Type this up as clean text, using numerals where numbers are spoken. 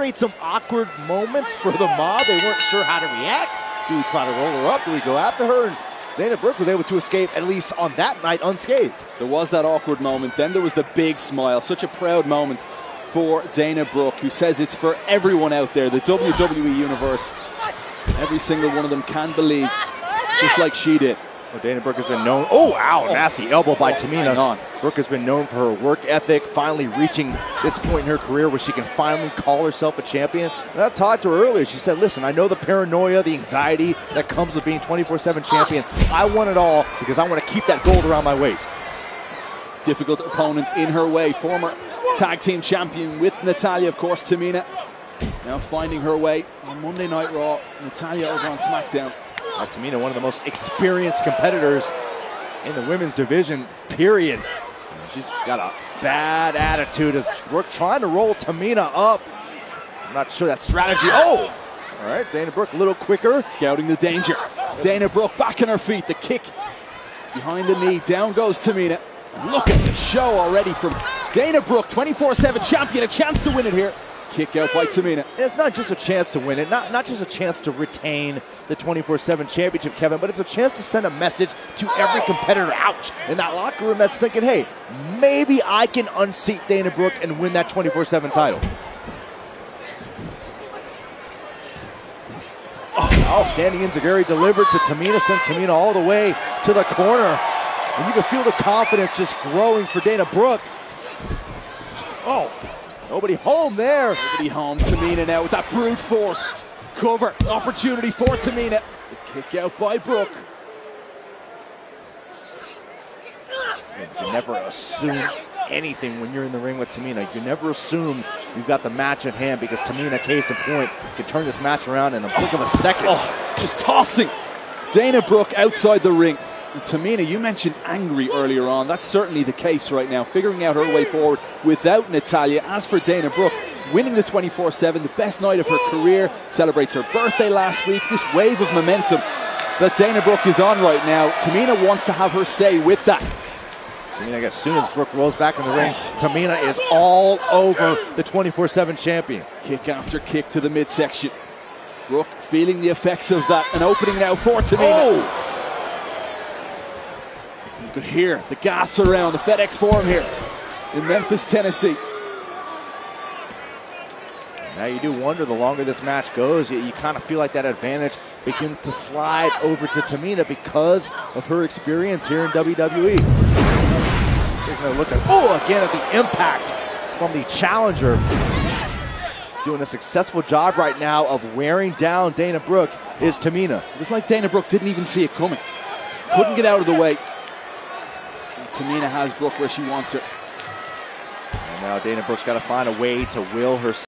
anticipate some awkward moments for the mob. They weren't sure how to react. Do we try to roll her up? Do we go after her? And Dana Brooke was able to escape, at least on that night, unscathed. There was that awkward moment. Then there was the big smile. Such a proud moment for Dana Brooke, who says it's for everyone out there, the WWE Universe. Every single one of them can believe, just like she did. Well, Dana Brooke has been known. Oh, ow, nasty elbow by Tamina. Brooke has been known for her work ethic, finally reaching this point in her career where she can finally call herself a champion. And I talked to her earlier. She said, listen, I know the paranoia, the anxiety that comes with being 24/7 champion. I want it all because I want to keep that gold around my waist. Difficult opponent in her way. Former tag team champion with Natalya, of course, Tamina. Now finding her way on Monday Night Raw. Natalya over on SmackDown. Tamina, one of the most experienced competitors in the women's division, period. She's got a bad attitude as Brooke trying to roll Tamina up. I'm not sure that strategy. Oh! All right, Dana Brooke a little quicker. Scouting the danger. Dana Brooke back on her feet. The kick behind the knee. Down goes Tamina. Look at the show already from Dana Brooke, 24/7 champion. A chance to win it here. Kick out by Tamina. And it's not just a chance to win it, not just a chance to retain the 24/7 championship, Kevin, but it's a chance to send a message to every competitor out in that locker room that's thinking, hey, maybe I can unseat Dana Brooke and win that 24/7 title. Oh, standing enziguri delivered to Tamina, sends Tamina all the way to the corner. And you can feel the confidence just growing for Dana Brooke. Oh. Nobody home there. Nobody home. Tamina now with that brute force. Cover. Opportunity for Tamina. The kick out by Brooke. You never assume anything when you're in the ring with Tamina. You never assume you've got the match at hand because Tamina, case in point, can turn this match around in a blink of a second. Oh, just tossing Dana Brooke outside the ring. And Tamina, you mentioned angry earlier on. That's certainly the case right now, figuring out her way forward without Natalya. As for Dana Brooke, winning the 24/7, the best night of her career, celebrates her birthday last week. This wave of momentum that Dana Brooke is on right now, Tamina wants to have her say with that. Tamina, as soon as Brooke rolls back in the ring, Tamina is all over the 24/7 champion. Kick after kick to the midsection. Brooke feeling the effects of that. An opening now for Tamina. Oh. You could hear the gas around the FedEx Forum here in Memphis, Tennessee. Now you do wonder, the longer this match goes, you kind of feel like that advantage begins to slide over to Tamina because of her experience here in WWE. Taking a look at, again at the impact from the challenger. Doing a successful job right now of wearing down Dana Brooke is Tamina. It was like Dana Brooke didn't even see it coming. Couldn't get out of the way. Tamina has Brooke where she wants her. And now Dana Brooke's got to find a way to will her